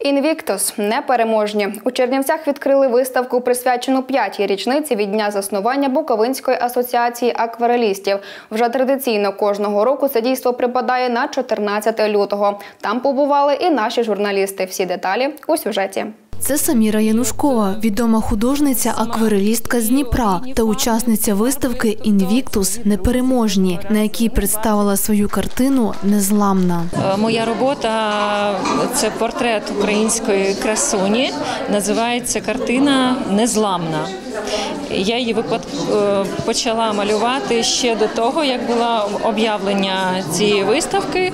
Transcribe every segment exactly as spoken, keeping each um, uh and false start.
Інвіктус – непереможні. У Чернівцях відкрили виставку, присвячену п'ятій річниці від дня заснування Буковинської асоціації акварелістів. Вже традиційно кожного року це дійство припадає на чотирнадцяте лютого. Там побували і наші журналісти. Всі деталі у сюжеті. Це Саміра Янушкова, відома художниця-акварелістка з Дніпра та учасниця виставки «Інвіктус. Непереможні», на якій представила свою картину «Незламна». Моя робота – це портрет української красуні, називається картина «Незламна». Я її почала малювати ще до того, як було об'явлення цієї виставки,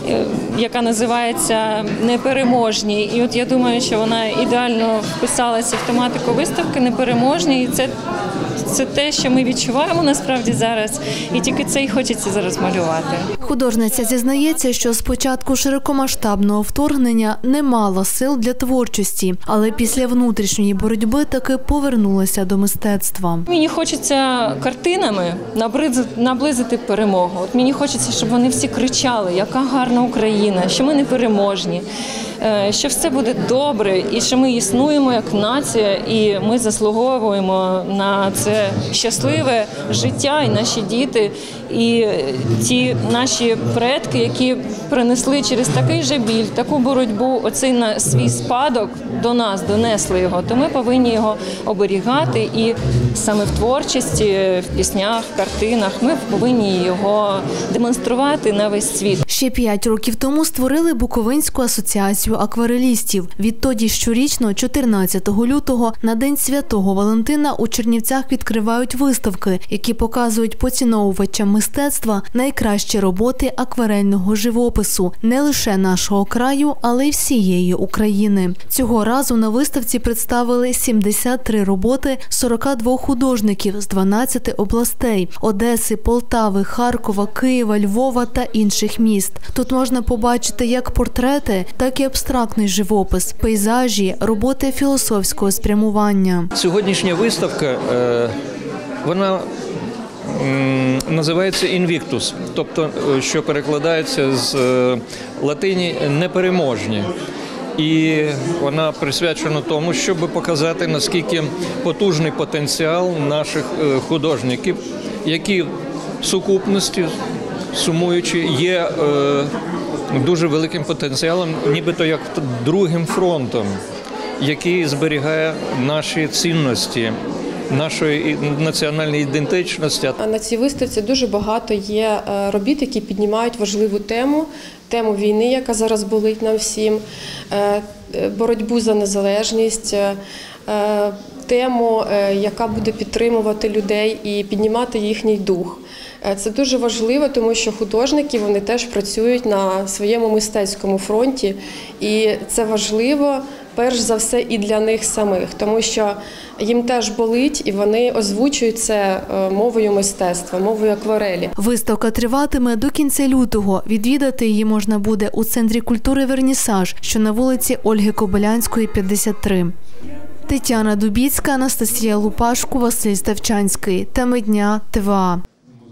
яка називається «Непереможні». І от я думаю, що вона ідеально вписалася в тематику виставки «Непереможні». І це, це те, що ми відчуваємо насправді зараз. І тільки це і хочеться зараз малювати. Художниця зізнається, що з початку широкомасштабного вторгнення не мала сил для творчості, але після внутрішньої боротьби таки повернулася до мистецтва. Мені хочеться картинами наблизити перемогу. От мені хочеться, щоб вони всі кричали, яка гарна Україна, що ми непереможні, що все буде добре і що ми існуємо як нація і ми заслуговуємо на це щасливе життя і наші діти, і ті наші предки, які принесли через такий же біль, таку боротьбу, оцей на свій спадок до нас, донесли його, то ми повинні його оберігати і саме в творчості, в піснях, в картинах ми повинні його демонструвати на весь світ. Ще п'ять років тому створили Буковинську асоціацію акварелістів. Відтоді щорічно, чотирнадцятого лютого, на День Святого Валентина у Чернівцях відкривають виставки, які показують поціновувачам мистецтва найкращі роботи акварельного живопису не лише нашого краю, але й всієї України. Цього разу на виставці представили сімдесят три роботи сорока двох художників з дванадцяти областей – Одеси, Полтави, Харкова, Києва, Львова та інших міст. Тут можна побачити як портрети, так і абстрактний живопис, пейзажі, роботи філософського спрямування. Сьогоднішня виставка, вона називається «Інвіктус», тобто, що перекладається з латині «непереможні». І вона присвячена тому, щоб показати, наскільки потужний потенціал наших художників, які в сукупності, сумуючи, є дуже великим потенціалом, нібито як другим фронтом, який зберігає наші цінності, нашої національної ідентичності. На цій виставці дуже багато є робіт, які піднімають важливу тему, тему війни, яка зараз болить нам всім, боротьбу за незалежність, тему, яка буде підтримувати людей і піднімати їхній дух. Це дуже важливо, тому що художники, вони теж працюють на своєму мистецькому фронті, і це важливо, перш за все, і для них самих, тому що їм теж болить, і вони озвучують це мовою мистецтва, мовою акварелі. Виставка триватиме до кінця лютого. Відвідати її можна буде у Центрі культури «Вернісаж», що на вулиці Ольги Кобилянської, п'ятдесят три. Тетяна Дубіцька, Анастасія Лупашко, Василь Ставчанський. Теми дня ТВА.